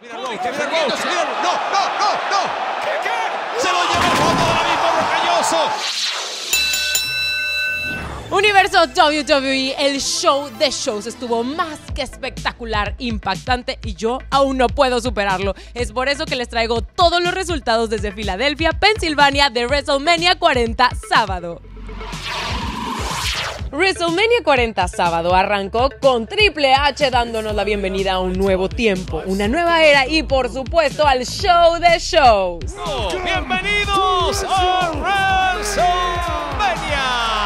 Mira Rhodes, mira Rhodes, mira Rhodes. No. ¿Qué? Se lo lleva el fondo del abismo rocayoso. Universo WWE, el show de shows estuvo más que espectacular, impactante y yo aún no puedo superarlo. Es por eso que les traigo todos los resultados desde Filadelfia, Pensilvania de WrestleMania 40 sábado. WrestleMania 40 sábado arrancó con Triple H dándonos la bienvenida a un nuevo tiempo, una nueva era y por supuesto al show de shows. ¡Bienvenidos a WrestleMania!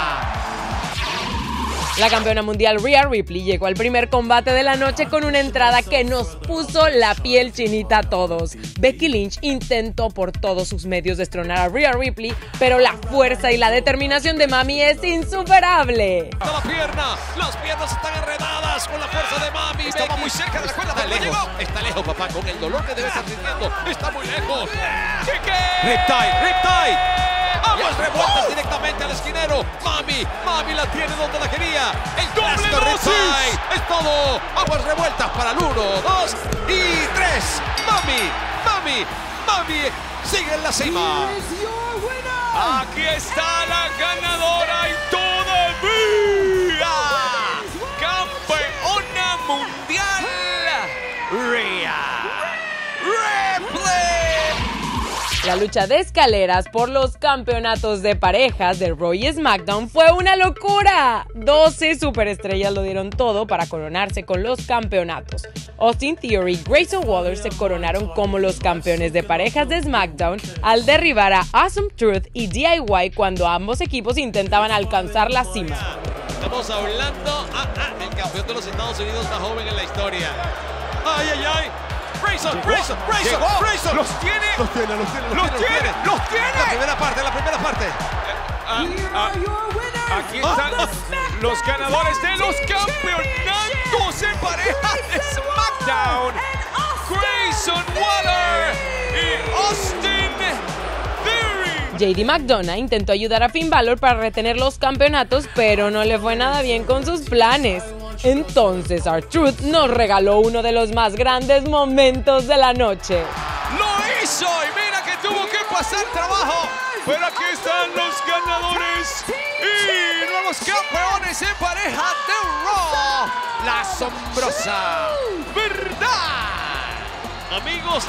La campeona mundial Rhea Ripley llegó al primer combate de la noche con una entrada que nos puso la piel chinita a todos. Becky Lynch intentó por todos sus medios destronar a Rhea Ripley, pero la fuerza y la determinación de Mami es insuperable. La pierna, las piernas están enredadas con la fuerza de Mami. Estaba Becky muy cerca de la cuerda, está pero no lejos, llegó. está lejos, papá, con el dolor que debe estar sintiendo. Está muy lejos. Riptide. Aguas revueltas directamente al esquinero. Mami la tiene donde la quería. El clásico Riptide. Es todo. Aguas revueltas para el 1, 2 y 3. Mami sigue en la cima. Aquí está la ganadora y todavía campeona mundial, Rhea Ripley. La lucha de escaleras por los campeonatos de parejas de Raw y SmackDown fue una locura. 12 superestrellas lo dieron todo para coronarse con los campeonatos. Austin Theory y Grayson Waller se coronaron como los campeones de parejas de SmackDown al derribar a Awesome Truth y DIY cuando ambos equipos intentaban alcanzar la cima. Estamos hablando el campeón de los Estados Unidos más joven en la historia. ¡Ay! Grayson. Los tiene. La primera parte. Aquí están los ganadores de los campeonatos en parejas de SmackDown. Grayson Waller y Austin Theory. JD McDonough intentó ayudar a Finn Balor para retener los campeonatos, pero no le fue nada bien con sus planes. Entonces R-Truth nos regaló uno de los más grandes momentos de la noche. Lo hizo y mira que tuvo que pasar trabajo. Pero aquí están los ganadores y nuevos campeones en pareja de Raw. La asombrosa verdad. Amigos,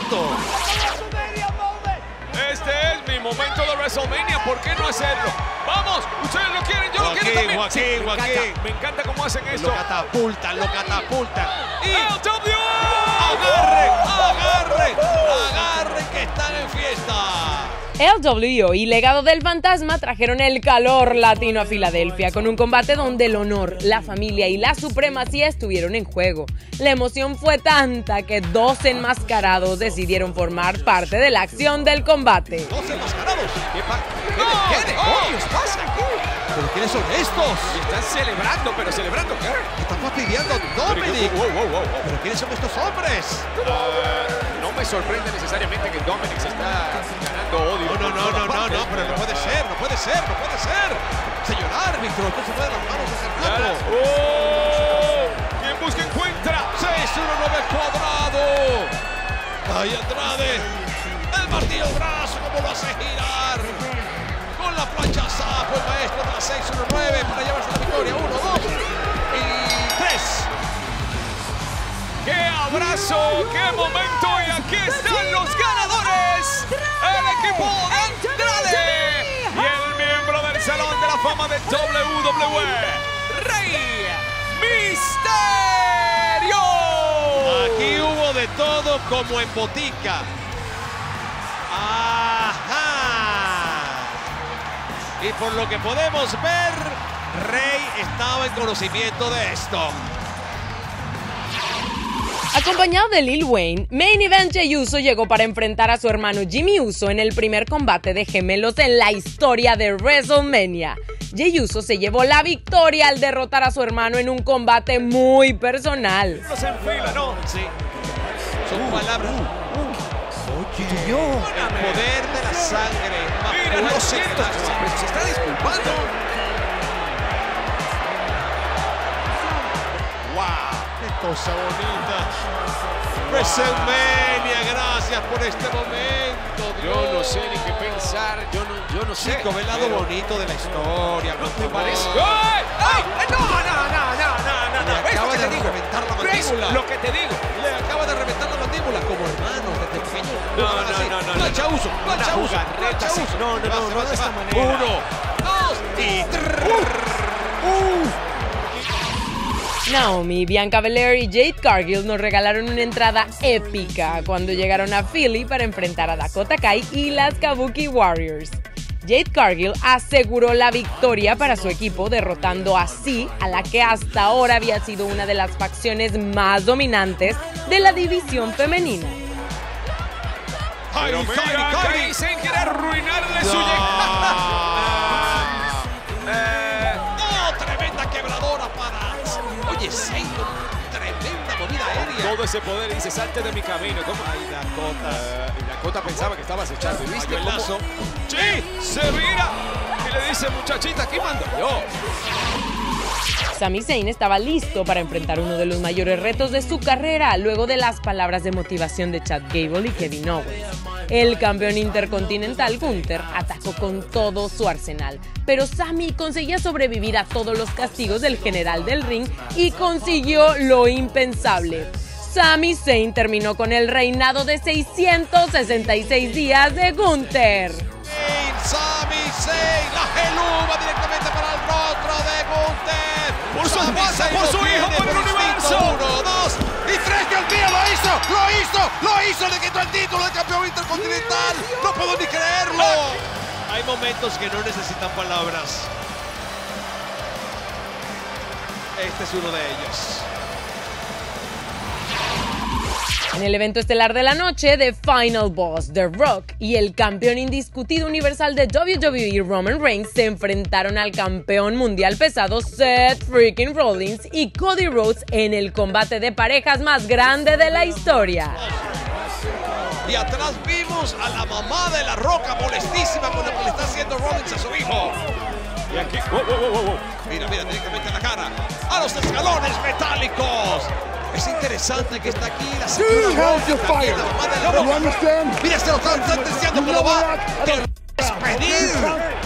Este es mi momento de WrestleMania, ¿por qué no hacerlo? ¡Vamos! ¡Ustedes lo quieren! ¡Yo lo quiero también! Joaquín. Me encanta cómo hacen esto. Lo catapultan. Y agarren que están en fiesta. LWO y Legado del Fantasma trajeron el calor latino a Filadelfia con un combate donde el honor, la familia y la supremacía estuvieron en juego. La emoción fue tanta que 2 enmascarados decidieron formar parte de la acción del combate. 2 enmascarados. ¿Qué demonios pasa aquí? ¿Pero quiénes son estos? Están celebrando, pero ¿celebrando qué? Están fastidiando a Dominik. ¿Pero quiénes son estos hombres? No me sorprende necesariamente que Dominik se está ganando odio. No, pero no puede ser. Señor árbitro, esto se fue de las manos hace rato. ¿Quién busca encuentra? 619 cuadrado. ¡Ay, Andrade! El martillo brazo, como lo hace girar. Con la plancha sapo, el maestro de la 619 para llevarse la victoria. 1, 2 y 3. ¡Qué abrazo! ¡Qué momento! Y aquí están los ganadores. El equipo de Andrade y el miembro del Salón de la Fama de WWE, Rey Mysterio. Aquí hubo de todo como en botica. Y por lo que podemos ver, Rey estaba en conocimiento de esto. Acompañado de Lil Wayne, Main Event Jey Uso llegó para enfrentar a su hermano Jimmy Uso en el primer combate de gemelos en la historia de WrestleMania. Jey Uso se llevó la victoria al derrotar a su hermano en un combate muy personal. No se enfila, ¿no? Sí. Son palabras. El poder de la sangre. Mira, lo siento, se está disculpando. ¡Wow! ¡Qué cosa bonita! WrestleMania, gracias por este momento, Dios. Yo no sé ni qué pensar, yo no sé. Chico, ve el lado bonito de la historia. ¿No te parece? ¡Ay! ¡Ay! ¡No! Le acaba de reventar la mandíbula. Lo que te digo. Le acaba de reventar la mandíbula como hermano desde pequeño. No. Plancha uso. No, de esta manera. 1, 2 y 3. Naomi, Bianca Belair y Jade Cargill nos regalaron una entrada épica cuando llegaron a Philly para enfrentar a Dakota Kai y las Kabuki Warriors. Jade Cargill aseguró la victoria para su equipo, derrotando así a la que hasta ahora había sido una de las facciones más dominantes de la división femenina. Pero mira, Kai sin querer arruinarle su llegada. Tremenda quebradora para... Oye, Zayn, tremenda movida aérea. Todo ese poder y dice, salte de mi camino. ¿Cómo? Ay, Dakota. Dakota pensaba que estabas echando. ¿Y viste el lazo? Sí, se vira. Y le dice, muchachita, aquí mando yo. Sami Zayn estaba listo para enfrentar uno de los mayores retos de su carrera luego de las palabras de motivación de Chad Gable y Kevin Owens. El campeón intercontinental Gunther atacó con todo su arsenal, pero Sami conseguía sobrevivir a todos los castigos del general del ring y consiguió lo impensable. Sami Zayn terminó con el reinado de 666 días de Gunther. Sami Zayn, la geluba directamente para el rostro de Gunther. Por su esposa, por su hijo, por el universo. 1, 2 y 3. ¡Dios mío, lo hizo! Le quitó el título de campeón intercontinental. No puedo ni creerlo. Hay momentos que no necesitan palabras. Este es uno de ellos. En el evento estelar de la noche, The Final Boss, The Rock y el campeón indiscutido universal de WWE, Roman Reigns, se enfrentaron al campeón mundial pesado Seth freaking Rollins y Cody Rhodes en el combate de parejas más grande de la historia. Y atrás vimos a la mamá de La Roca molestísima con lo que le está haciendo Rollins a su hijo. Y aquí, wow. Mira, directamente en la cara. A los escalones metálicos. Es interesante que está aquí la señora Rhodes, también la mamá de La Roca. Mira, se lo están diciendo que lo va a despedir.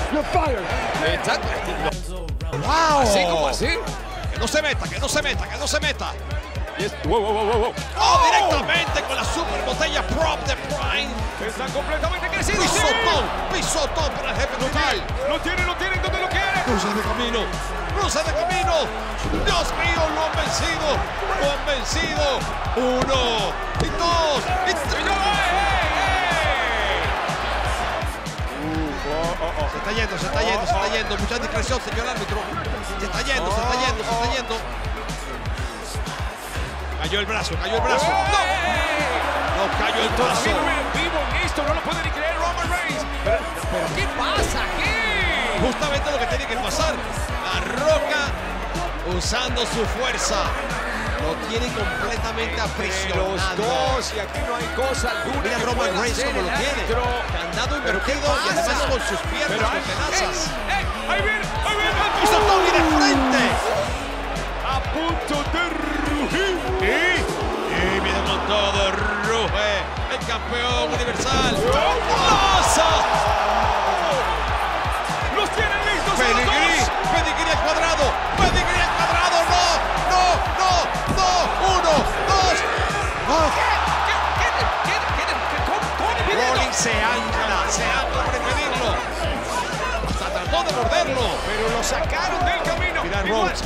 ¡Wow! Así como así. Que no se meta. Wow. ¡Oh, directamente con la super botella prop de Prime! Están completamente crecidos. Pisotón para el jefe local. Lo tienen, donde lo quieren. Cruza de camino. Dios mío, lo han vencido. 1 y 2 y 3. Se está yendo. Mucha discreción, señor árbitro. Se está yendo. Cayó el brazo. No cayó el brazo. Vivo en esto, no lo puede ni creer Roman Reigns. Pero ¿qué pasa aquí? Justamente lo que tiene que pasar. La Roca usando su fuerza. Lo tiene completamente aprisionado. Los dos, y aquí no hay cosa alguna. Mira Roman Reigns como lo tiene. Candado invertido y además con sus piernas tenazas. Ahí viene. Pisotón y de frente. A punto de rugir. Y viene con todo, ruge el campeón universal. ¡Lanza! Los tienen listos. Pedigrí al cuadrado. No. 1, 2. Rollins se ancla para impedirlo. Hasta trató de morderlo. Pero lo sacaron del camino. Mira Rhodes.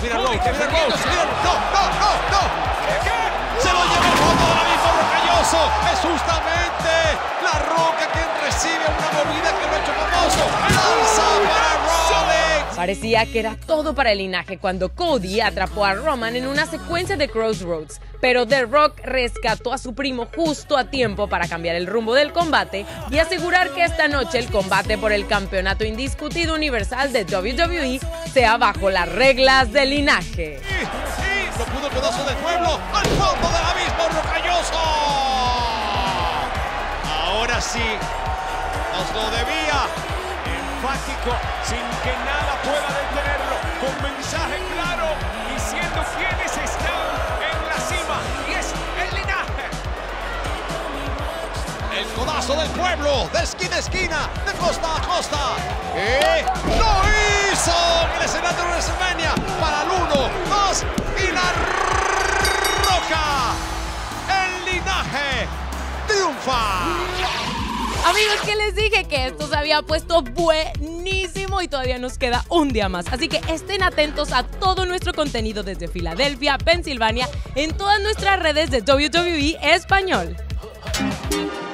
No. Se lo lleva el fondo del abismo rocalloso. Es justamente La Roca quien recibe una movida que lo ha hecho famoso. Lanza para Rollins. Parecía que era todo para el linaje cuando Cody atrapó a Roman en una secuencia de Crossroads, pero The Rock rescató a su primo justo a tiempo para cambiar el rumbo del combate y asegurar que esta noche el combate por el campeonato indiscutido universal de WWE sea bajo las reglas del linaje. Y lo pudo el pedazo del pueblo al fondo del abismo rocalloso. Ahora sí, nos lo debía. Enfático, sin que nada pueda detenerlo, con mensaje claro, diciendo quiénes están en la cima, y es el linaje brazo del pueblo, de esquina a esquina, de costa a costa. ¡Lo hizo! En el escenario de WrestleMania para el 1, 2 y la roca. El linaje triunfa. Amigos, que les dije que esto se había puesto buenísimo y todavía nos queda un día más. Así que estén atentos a todo nuestro contenido desde Filadelfia, Pensilvania, en todas nuestras redes de WWE Español.